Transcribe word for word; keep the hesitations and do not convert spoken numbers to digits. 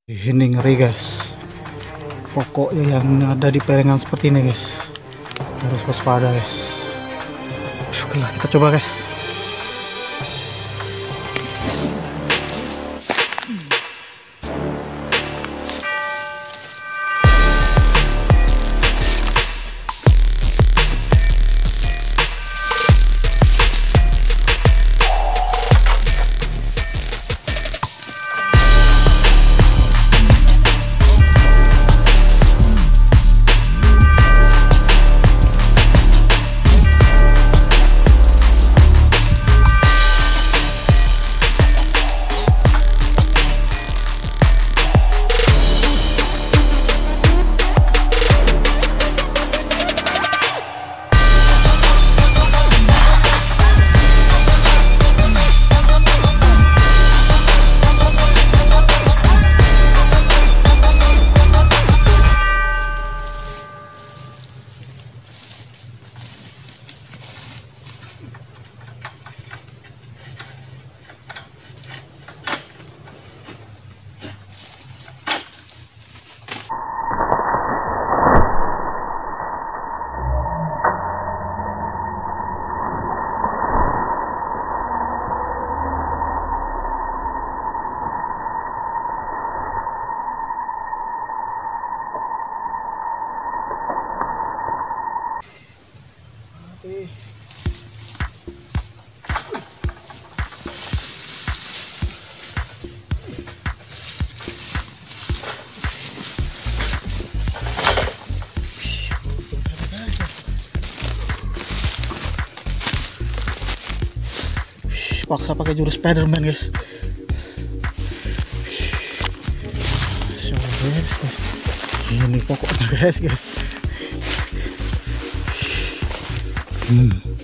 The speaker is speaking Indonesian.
Ini ngeri guys, pokoknya yang ada di perengan seperti ini guys harus waspada guys. Oke lah, kita coba guys. Paksa pakai jurus Spiderman guys. So, guys, ini pokoknya guys guys. Hmm.